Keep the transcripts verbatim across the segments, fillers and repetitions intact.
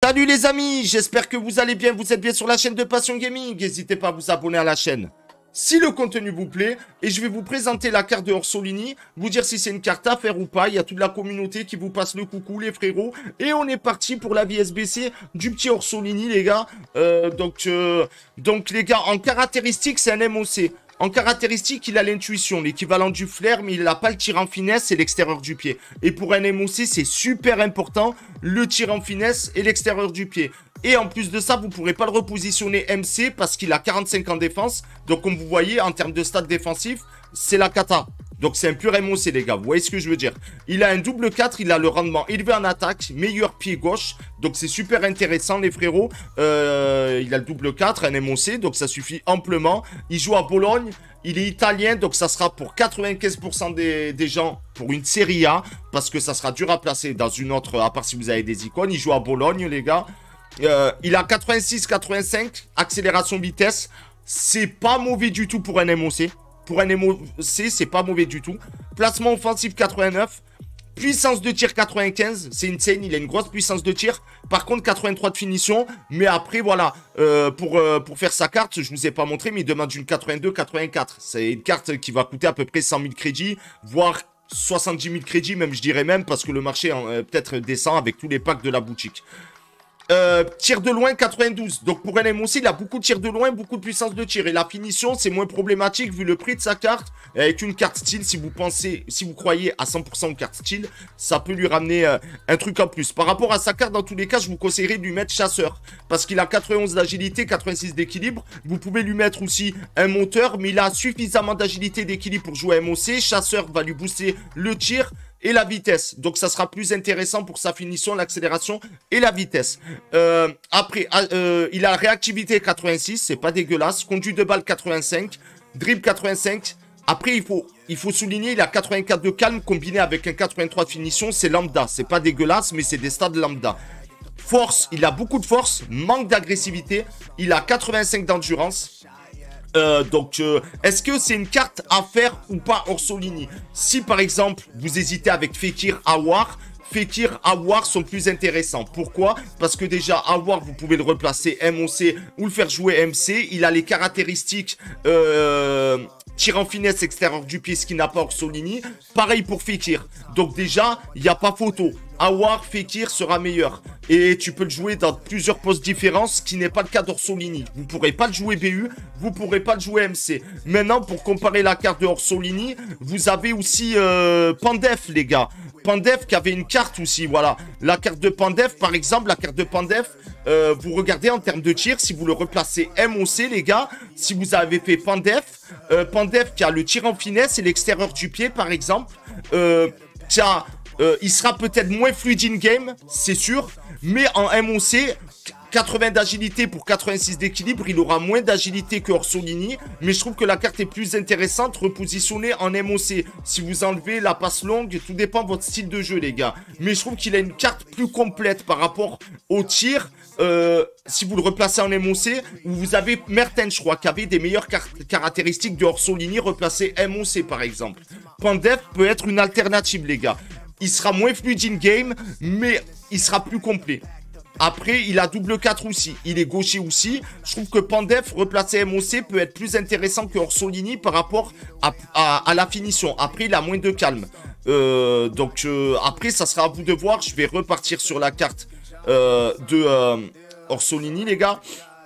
Salut les amis, j'espère que vous allez bien, vous êtes bien sur la chaîne de Passion Gaming. N'hésitez pas à vous abonner à la chaîne si le contenu vous plaît. Et je vais vous présenter la carte de Orsolini, vous dire si c'est une carte à faire ou pas. Il y a toute la communauté qui vous passe le coucou les frérots. Et on est parti pour la V S B C du petit Orsolini les gars. Euh, donc, euh, donc les gars, en caractéristique c'est un M O C. En caractéristique, il a l'intuition, l'équivalent du flair, mais il n'a pas le tir en finesse et l'extérieur du pied. Et pour un M O C, c'est super important, le tir en finesse et l'extérieur du pied. Et en plus de ça, vous ne pourrez pas le repositionner M C parce qu'il a quarante-cinq en défense. Donc comme vous voyez, en termes de stats défensifs, c'est la cata. Donc c'est un pur M O C les gars, vous voyez ce que je veux dire. Il a un double quatre, il a le rendement élevé en attaque, meilleur pied gauche. Donc c'est super intéressant les frérots. Euh, il a le double quatre, un M O C, donc ça suffit amplement. Il joue à Bologne, il est italien, donc ça sera pour quatre-vingt-quinze pour cent des, des gens pour une Serie A. Parce que ça sera dur à placer dans une autre, à part si vous avez des icônes. Il joue à Bologne les gars. Euh, il a quatre-vingt-six quatre-vingt-cinq, accélération vitesse. C'est pas mauvais du tout pour un M O C. Pour un M O C, c'est pas mauvais du tout. Placement offensif quatre-vingt-neuf. Puissance de tir quatre-vingt-quinze. C'est insane, il a une grosse puissance de tir. Par contre, quatre-vingt-trois de finition. Mais après, voilà, euh, pour, euh, pour faire sa carte, je vous ai pas montré, mais il demande une quatre-vingt-deux quatre-vingt-quatre. C'est une carte qui va coûter à peu près cent mille crédits, voire soixante-dix mille crédits, même je dirais même, parce que le marché euh, peut-être descend avec tous les packs de la boutique. Euh, tir de loin quatre-vingt-douze. Donc pour un M O C, il a beaucoup de tir de loin, beaucoup de puissance de tir. Et la finition, c'est moins problématique vu le prix de sa carte. Et avec une carte style, si vous pensez, si vous croyez à cent pour cent aux cartes style, ça peut lui ramener euh, un truc en plus. Par rapport à sa carte, dans tous les cas, je vous conseillerais de lui mettre chasseur. Parce qu'il a quatre-vingt-onze d'agilité, quatre-vingt-six d'équilibre. Vous pouvez lui mettre aussi un moteur, mais il a suffisamment d'agilité et d'équilibre pour jouer à M O C. Chasseur va lui booster le tir et la vitesse. Donc ça sera plus intéressant pour sa finition, l'accélération et la vitesse. Euh, après, euh, il a réactivité quatre-vingt-six, c'est pas dégueulasse. Conduit de balle quatre-vingt-cinq, dribble quatre-vingt-cinq. Après, il faut, il faut souligner, il a quatre-vingt-quatre de calme combiné avec un quatre-vingt-trois de finition. C'est lambda, c'est pas dégueulasse, mais c'est des stades lambda. Force, il a beaucoup de force, manque d'agressivité. Il a quatre-vingt-cinq d'endurance. Euh, donc, euh, est-ce que c'est une carte à faire ou pas Orsolini? Si par exemple, vous hésitez avec Fekir, Aouar, Fekir, Aouar sont plus intéressants. Pourquoi? Parce que déjà, Aouar, vous pouvez le replacer M O C ou le faire jouer M C. Il a les caractéristiques euh, tir en finesse extérieur du pied, ce qui n'a pas Orsolini. Pareil pour Fekir. Donc déjà, il n'y a pas photo. Aouar, Fekir sera meilleur. Et tu peux le jouer dans plusieurs postes différents, ce qui n'est pas le cas d'Orsolini. Vous ne pourrez pas le jouer B U, vous ne pourrez pas le jouer M C. Maintenant, pour comparer la carte de Orsolini, vous avez aussi euh, Pandef, les gars. Pandef qui avait une carte aussi, voilà. La carte de Pandef, par exemple, la carte de Pandef, euh, vous regardez en termes de tir, si vous le replacez M O C, les gars, si vous avez fait Pandef, euh, Pandef qui a le tir en finesse et l'extérieur du pied, par exemple, euh, qui a... Euh, il sera peut-être moins fluide in-game, c'est sûr. Mais en M O C, quatre-vingts d'agilité pour quatre-vingt-six d'équilibre, il aura moins d'agilité que Orsolini. Mais je trouve que la carte est plus intéressante repositionnée en M O C. Si vous enlevez la passe longue, tout dépend de votre style de jeu, les gars. Mais je trouve qu'il a une carte plus complète par rapport au tir. Euh, si vous le replacez en M O C, où vous avez Mertens, je crois, qui avait des meilleures car caractéristiques de Orsolini replacé M O C, par exemple. Pandef peut être une alternative, les gars. Il sera moins fluide in-game, mais il sera plus complet. Après, il a double quatre aussi. Il est gaucher aussi. Je trouve que Pandef, replacé M O C, peut être plus intéressant que Orsolini par rapport à, à, à la finition. Après, il a moins de calme. Euh, donc, euh, après, ça sera à vous de voir. Je vais repartir sur la carte euh, de euh, Orsolini, les gars.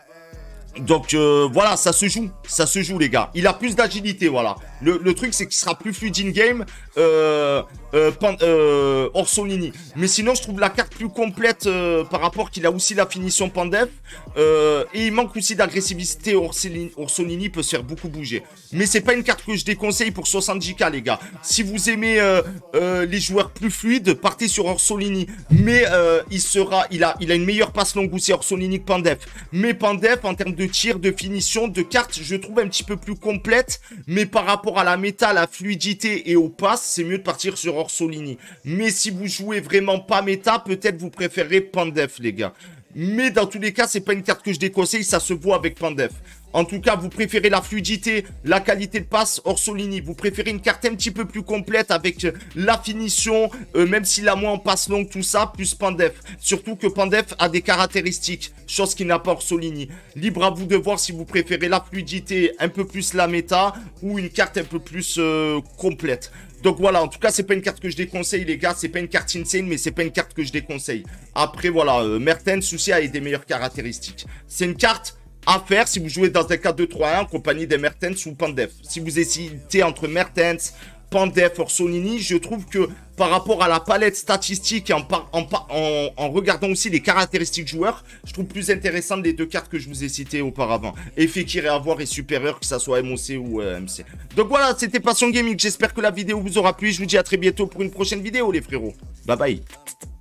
Donc, euh, voilà, ça se joue. Ça se joue, les gars. Il a plus d'agilité, voilà. Le, le truc, c'est qu'il sera plus fluide in-game. Euh, euh, euh, Orsolini. Mais sinon, je trouve la carte plus complète euh, par rapport qu'il a aussi la finition Pandef. Euh, et il manque aussi d'agressivité. Orsolini, Orsolini peut se faire beaucoup bouger. Mais c'est pas une carte que je déconseille pour soixante-dix K, les gars. Si vous aimez euh, euh, les joueurs plus fluides, partez sur Orsolini. Mais euh, il sera, il a, il a une meilleure passe longue aussi Orsolini que Pandef. Mais Pandef, en termes de tir, de finition, de carte, je trouve un petit peu plus complète. Mais par rapport à la méta, la fluidité et aux passes, c'est mieux de partir sur Orsolini. Mais si vous jouez vraiment pas méta, peut-être vous préférez Pandef, les gars. Mais dans tous les cas, c'est pas une carte que je déconseille, ça se voit avec Pandef. En tout cas, vous préférez la fluidité, la qualité de passe, Orsolini. Vous préférez une carte un petit peu plus complète avec la finition, euh, même s'il a moins en passe longue, tout ça, plus Pandef. Surtout que Pandef a des caractéristiques, chose qu'il n'a pas Orsolini. Libre à vous de voir si vous préférez la fluidité, un peu plus la méta, ou une carte un peu plus euh, complète. Donc voilà, en tout cas, c'est pas une carte que je déconseille, les gars. C'est pas une carte insane, mais c'est pas une carte que je déconseille. Après, voilà, euh, Mertens aussi a des meilleures caractéristiques. C'est une carte à faire si vous jouez dans un quatre deux trois un en compagnie des Mertens ou Pandef. Si vous hésitez entre Mertens, Pandef, Orsolini, je trouve que par rapport à la palette statistique et en, en, en, en regardant aussi les caractéristiques joueurs, je trouve plus intéressantes les deux cartes que je vous ai citées auparavant. Et Fekir et Avoir est supérieur, que ça soit M O C ou euh, M C. Donc voilà, c'était Passion Gaming. J'espère que la vidéo vous aura plu. Je vous dis à très bientôt pour une prochaine vidéo, les frérots. Bye bye.